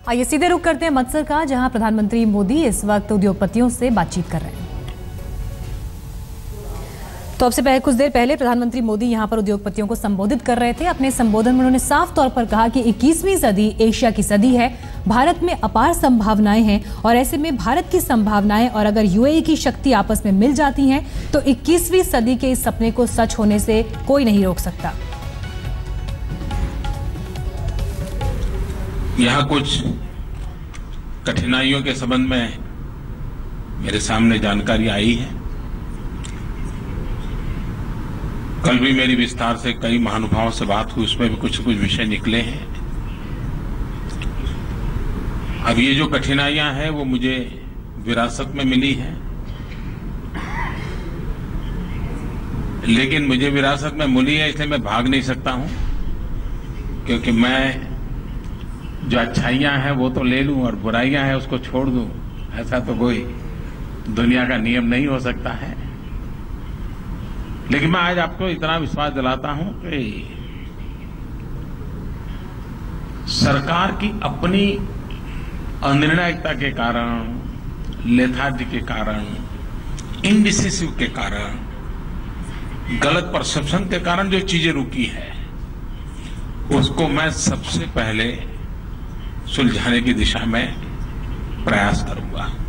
आइए सीधे रुख करते हैं अमृतसर का, जहां प्रधानमंत्री मोदी इस वक्त उद्योगपतियों से बातचीत कर रहे हैं। तो अब से कुछ देर पहले प्रधानमंत्री मोदी यहां पर उद्योगपतियों को संबोधित कर रहे थे। अपने संबोधन में उन्होंने साफ तौर पर कहा कि 21वीं सदी एशिया की सदी है, भारत में अपार संभावनाएं हैं और ऐसे में भारत की संभावनाएं और अगर यूएई की शक्ति आपस में मिल जाती हैं तो 21वीं सदी के इस सपने को सच होने से कोई नहीं रोक सकता। यहाँ कुछ कठिनाइयों के संबंध में मेरे सामने जानकारी आई है। कल भी मेरी विस्तार से कई महानुभावों से बात हुई, उसमें भी कुछ विषय निकले हैं। अब ये जो कठिनाइयां हैं वो मुझे विरासत में मिली हैं, लेकिन मुझे विरासत में मिली है इसलिए मैं भाग नहीं सकता हूं, क्योंकि मैं जो अच्छाइयां हैं वो तो ले लूं और बुराइयां हैं उसको छोड़ दूं, ऐसा तो कोई दुनिया का नियम नहीं हो सकता है। लेकिन मैं आज आपको इतना विश्वास दिलाता हूं कि सरकार की अपनी अनिर्णायकता के कारण, लेथार्जी के कारण, इनडिसिसिव के कारण, गलत परसेप्शन के कारण जो चीजें रुकी है उसको मैं सबसे पहले सुलझाने की दिशा में प्रयास करूंगा।